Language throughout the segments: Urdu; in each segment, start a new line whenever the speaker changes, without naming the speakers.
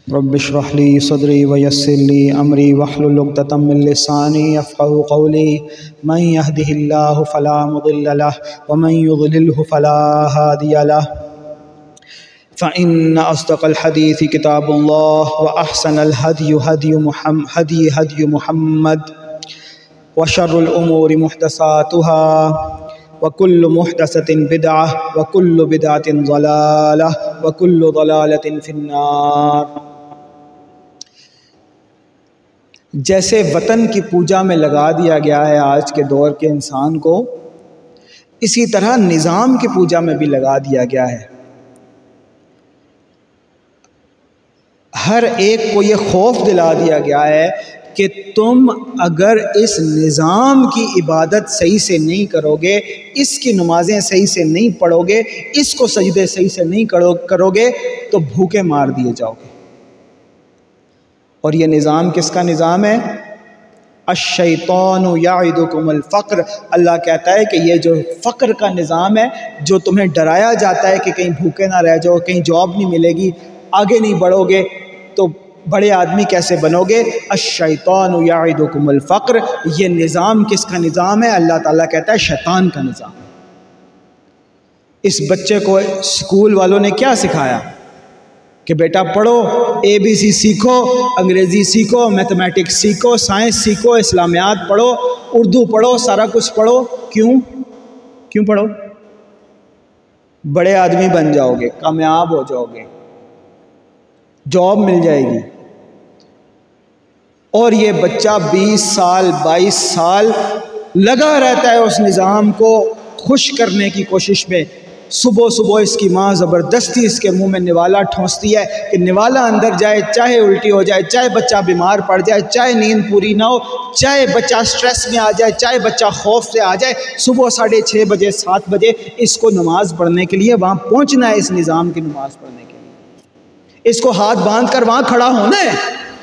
رب اشرح لي صدري ويسر لي أمري واحلل عقدة من لساني يفقهوا قولي من يهده الله فلا مضل له ومن يضلله فلا هادي له فإن أصدق الحديث كتاب الله وأحسن الهدي هدي محمد وشر الأمور محدثاتها وكل محدثة بدعة وكل بدعة ضلالة وكل ضلالة في النار۔ جیسے وطن کی پوجا میں لگا دیا گیا ہے آج کے دور کے انسان کو، اسی طرح نظام کی پوجا میں بھی لگا دیا گیا ہے۔ ہر ایک کو یہ خوف دلا دیا گیا ہے کہ تم اگر اس نظام کی عبادت صحیح سے نہیں کرو گے، اس کی نمازیں صحیح سے نہیں پڑھو گے، اس کو سجدے صحیح سے نہیں کرو گے تو بھوکے مار دیے جاؤ گے۔ اور یہ نظام کس کا نظام ہے؟ الشیطان یعدکم الفقر۔ اللہ کہتا ہے کہ یہ جو فقر کا نظام ہے، جو تمہیں ڈرایا جاتا ہے کہ کہیں بھوکے نہ رہ جاؤ، کہیں جاب نہیں ملے گی، آگے نہیں بڑھو گے تو بڑے آدمی کیسے بنو گے؟ الشیطان یعدکم الفقر۔ یہ نظام کس کا نظام ہے؟ اللہ تعالیٰ کہتا ہے شیطان کا نظام۔ اس بچے کو اسکول والوں نے کیا سکھایا کہ بیٹا پڑھو، ABC سیکھو، انگریزی سیکھو، میتھمیٹکس سیکھو، سائنس سیکھو، اسلامیات پڑھو، اردو پڑھو، سارا کچھ پڑھو۔ کیوں پڑھو؟ بڑے آدمی بن جاؤ گے، کامیاب ہو جاؤ گے، جاب مل جائے گی۔ اور یہ بچہ 20 سال 22 سال لگا رہتا ہے اس نظام کو خوش کرنے کی کوشش میں۔ صبح صبح اس کی ماں زبردستی اس کے منہ میں نوالا ٹھونستی ہے کہ نوالا اندر جائے، چاہے الٹی ہو جائے، چاہے بچہ بیمار پڑ جائے، چاہے نیند پوری نہ ہو، چاہے بچہ سٹریس میں آ جائے، چاہے بچہ خوف سے آ جائے، صبح 6:30 بجے 7 بجے اس کو نماز پڑھنے کے لیے وہاں پہنچنا ہے، اس نظام کی نماز پڑھنے کے لیے اس کو ہاتھ باندھ کر وہاں کھڑا ہونا ہے۔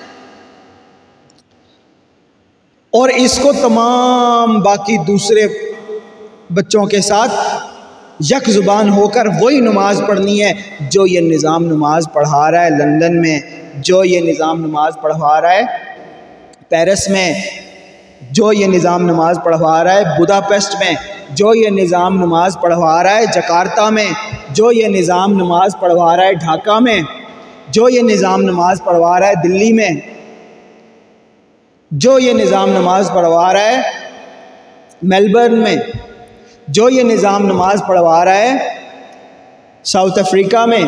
اور اس کو تمام باقی دوسرے بچوں کے ساتھ یک زبان ہو کر وہی نماز پڑھنی ہے جو یہ نظام نماز پڑھا رہا ہے لندن میں، جو یہ نظام نماز پڑھوا رہا ہے پیرس میں، جو یہ نظام نماز پڑھوا رہا ہے بداپیسٹ میں، جو یہ نظام نماز پڑھوا رہا ہے جکارتا میں، جو یہ نظام نماز پڑھوا رہا ہے ڈھاکہ میں، جو یہ نظام نماز پڑھوا رہا ہے دلی میں، جو یہ نظام نماز پڑھوا رہا ہے میلبرن میں، جو یہ نظام نماز پڑھوا رہا ہے ساؤتھ افریقہ میں۔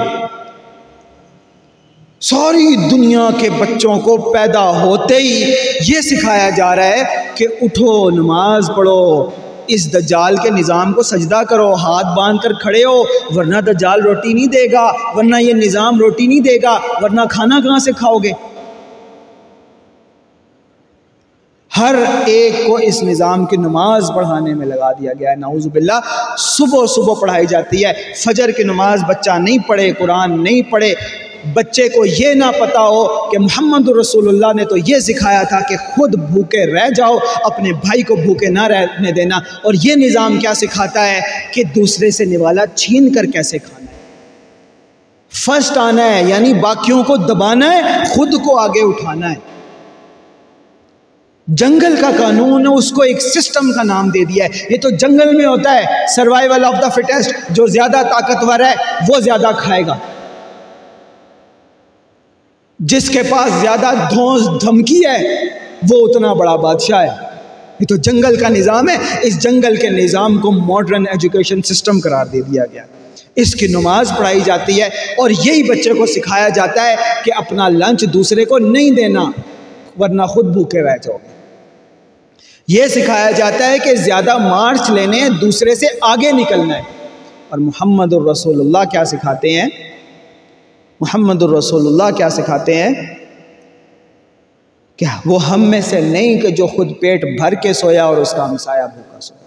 ساری دنیا کے بچوں کو پیدا ہوتے ہی یہ سکھایا جا رہا ہے کہ اٹھو نماز پڑھو، اس دجال کے نظام کو سجدہ کرو، ہاتھ باندھ کر کھڑے ہو، ورنہ دجال روٹی نہیں دے گا، ورنہ یہ نظام روٹی نہیں دے گا، ورنہ کھانا کہاں سے کھاؤ گے؟ ہر ایک کو اس نظام کی نماز پڑھانے میں لگا دیا گیا ہے، نعوذ باللہ۔ صبح صبح پڑھائی جاتی ہے، فجر کی نماز بچہ نہیں پڑھے، قرآن نہیں پڑھے، بچے کو یہ نہ پتا ہو کہ محمد رسول اللہ نے تو یہ سکھایا تھا کہ خود بھوکے رہ جاؤ، اپنے بھائی کو بھوکے نہ رہنے دینا۔ اور یہ نظام کیا سکھاتا ہے کہ دوسرے سے نوالا چھین کر کیسے کھانا ہے، فرسٹ آنا ہے، یعنی باقیوں کو دبانا ہے، خود کو آگے اٹھانا ہے۔ جنگل کا قانون ہے، اس کو ایک سسٹم کا نام دے دیا ہے۔ یہ تو جنگل میں ہوتا ہے، سروائیول آف دا فٹیسٹ، جو زیادہ طاقتور ہے وہ زیادہ کھائے گا، جس کے پاس زیادہ دھونس دھمکی ہے وہ اتنا بڑا بادشاہ ہے۔ یہ تو جنگل کا نظام ہے۔ اس جنگل کے نظام کو ماڈرن ایجوکیشن سسٹم قرار دے دیا گیا، اس کی نماز پڑھائی جاتی ہے، اور یہی بچے کو سکھایا جاتا ہے کہ اپنا لنچ دوسرے کو نہیں دینا ورنہ خود بھوکے رہ جاؤ گے۔ یہ سکھایا جاتا ہے کہ زیادہ مارچ لینے، دوسرے سے آگے نکلنا ہے۔ اور محمد الرسول اللہ کیا سکھاتے ہیں؟ محمد الرسول اللہ کیا سکھاتے ہیں کہ وہ ہم میں سے نہیں کہ جو خود پیٹ بھر کے سویا اور اس کا ہمسایہ بھوکا سویا۔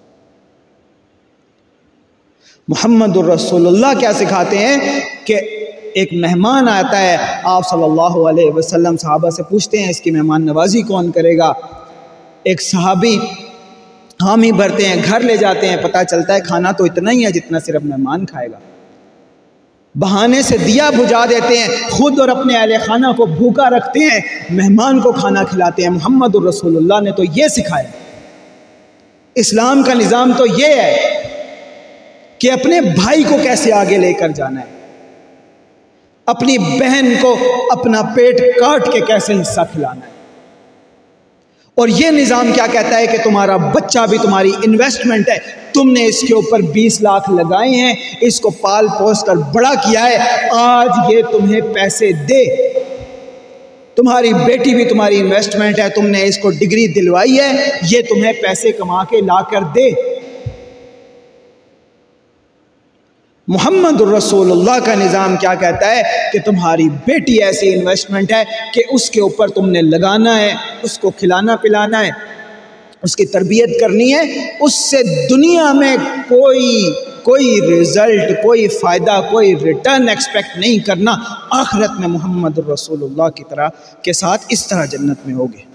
محمد الرسول اللہ کیا سکھاتے ہیں کہ ایک مہمان آتا ہے، آپ صلی اللہ علیہ وسلم صحابہ سے پوچھتے ہیں اس کی مہمان نوازی کون کرے گا؟ ایک صحابی حامی بھرتے ہیں، گھر لے جاتے ہیں، پتہ چلتا ہے کھانا تو اتنا ہی ہے جتنا صرف مہمان کھائے گا۔ بہانے سے دیا بجھا دیتے ہیں، خود اور اپنے اہل خانہ کو بھوکا رکھتے ہیں، مہمان کو کھانا کھلاتے ہیں۔ محمد الرسول اللہ نے تو یہ سکھایا۔ اسلام کا نظام تو یہ ہے کہ اپنے بھائی کو کیسے آگے لے کر جانا ہے، اپنی بہن کو اپنا پیٹ کاٹ کے کیسے حصہ کھلانا ہے۔ اور یہ نظام کیا کہتا ہے کہ تمہارا بچہ بھی تمہاری انویسٹمنٹ ہے، تم نے اس کے اوپر 20 لاکھ لگائے ہیں، اس کو پال پوس کر بڑا کیا ہے، آج یہ تمہیں پیسے دے۔ تمہاری بیٹی بھی تمہاری انویسٹمنٹ ہے، تم نے اس کو ڈگری دلوائی ہے، یہ تمہیں پیسے کما کے لا کر دے۔ محمد الرسول اللہ کا نظام کیا کہتا ہے کہ تمہاری بیٹی ایسی انویسٹمنٹ ہے کہ اس کے اوپر تم نے لگانا ہے، اس کو کھلانا پلانا ہے، اس کی تربیت کرنی ہے، اس سے دنیا میں کوئی رزلٹ، کوئی فائدہ، کوئی ریٹرن ایکسپیکٹ نہیں کرنا۔ آخرت میں محمد الرسول اللہ کی طرح کے ساتھ اس طرح جنت میں ہوگے۔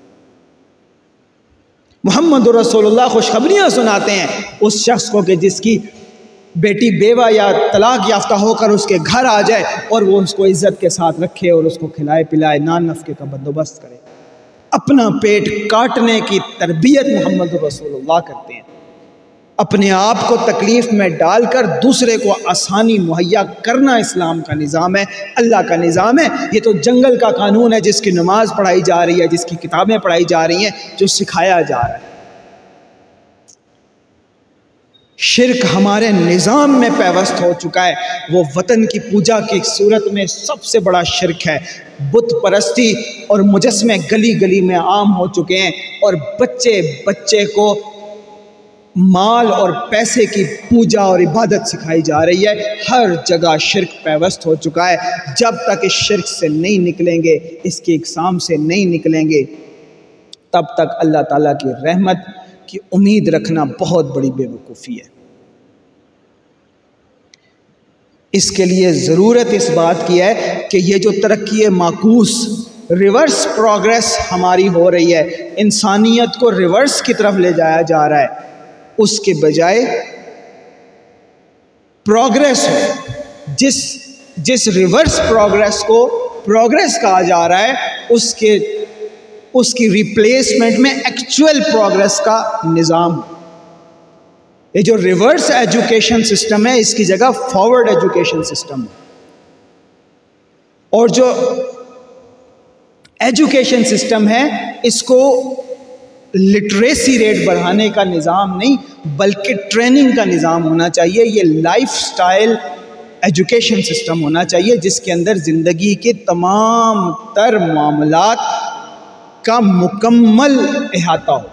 محمد الرسول اللہ خوشخبریاں سناتے ہیں اس شخص کو کہ جس کی بیٹی بیوہ یا طلاق یافتہ ہو کر اس کے گھر آ جائے اور وہ اس کو عزت کے ساتھ رکھے اور اس کو کھلائے پلائے، نان نفقے کا بندوبست کرے۔ اپنا پیٹ کاٹنے کی تربیت محمد رسول اللہ کرتے ہیں۔ اپنے آپ کو تکلیف میں ڈال کر دوسرے کو آسانی مہیا کرنا اسلام کا نظام ہے، اللہ کا نظام ہے۔ یہ تو جنگل کا قانون ہے جس کی نماز پڑھائی جا رہی ہے، جس کی کتابیں پڑھائی جا رہی ہیں، جو سکھایا جا رہا ہے۔ شرک ہمارے نظام میں پیوست ہو چکا ہے۔ وہ وطن کی پوجا کی صورت میں سب سے بڑا شرک ہے۔ بت پرستی اور مجسمے گلی گلی میں عام ہو چکے ہیں، اور بچے کو مال اور پیسے کی پوجا اور عبادت سکھائی جا رہی ہے۔ ہر جگہ شرک پیوست ہو چکا ہے۔ جب تک اس شرک سے نہیں نکلیں گے، اس کی اقسام سے نہیں نکلیں گے، تب تک اللہ تعالیٰ کی رحمت کی امید رکھنا بہت بڑی بے وقوفی ہے۔ اس کے لیے ضرورت اس بات کی ہے کہ یہ جو ترقی معکوس، ریورس پروگریس ہماری ہو رہی ہے، انسانیت کو ریورس کی طرف لے جایا جا رہا ہے، اس کے بجائے پروگریس ہو۔ جس ریورس پروگریس کو پروگریس کہا جا رہا ہے، اس کی ریپلیسمنٹ میں ایکچوئل پروگریس کا نظام۔ یہ جو ریورس ایجوکیشن سسٹم ہے، اس کی جگہ فارورڈ ایجوکیشن سسٹم ہے۔ اور جو ایجوکیشن سسٹم ہے، اس کو لٹریسی ریٹ بڑھانے کا نظام نہیں بلکہ ٹریننگ کا نظام ہونا چاہیے۔ یہ لائف سٹائل ایجوکیشن سسٹم ہونا چاہیے جس کے اندر زندگی کے تمام تر معاملات کا مکمل احاطہ ہو۔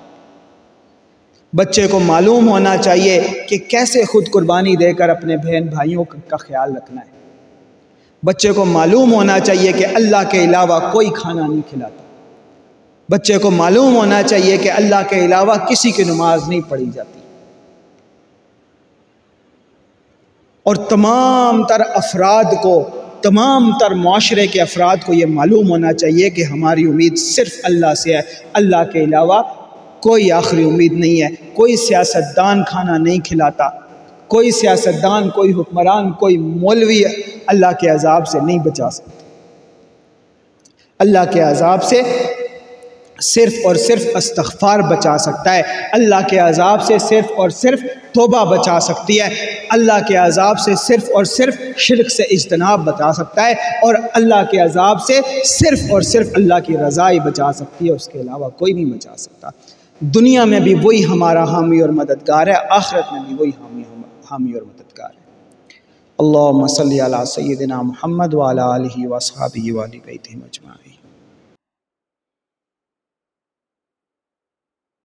بچے کو معلوم ہونا چاہیے کہ کیسے خود قربانی دے کر اپنے بہن بھائیوں کا خیال رکھنا ہے۔ بچے کو معلوم ہونا چاہیے کہ اللہ کے علاوہ کوئی کھانا نہیں کھلاتا۔ بچے کو معلوم ہونا چاہیے کہ اللہ کے علاوہ کسی کی نماز نہیں پڑھی جاتی۔ اور تمام تر افراد کو، تمام تر معاشرے کے افراد کو یہ معلوم ہونا چاہیے کہ ہماری امید صرف اللہ سے ہے، اللہ کے علاوہ کوئی آخری امید نہیں ہے۔ کوئی سیاستدان کھانا نہیں کھلاتا، کوئی سیاستدان، کوئی حکمران، کوئی مولوی اللہ کے عذاب سے نہیں بچا سکتا۔ اللہ کے عذاب سے صرف اور صرف استغفار بچا سکتا ہے، اللہ کے عذاب سے صرف اور صرف توبہ بچا سکتی ہے، اللہ کے عذاب سے صرف اور صرف شرک سے اجتناب بچا سکتا ہے، اور اللہ کے عذاب سے صرف اور صرف اللہ کی رضا ہی بچا سکتی ہے، اس کے علاوہ کوئی نہیں بچا سکتا۔ دنیا میں بھی وہی ہمارا حامی اور مددگار ہے، آخرت میں بھی وہی حامی اور مددگار ہے۔ اللہم صلی علی سیدنا محمد وعلی آلہ واصحابہ وآل بیتہ اجمعین۔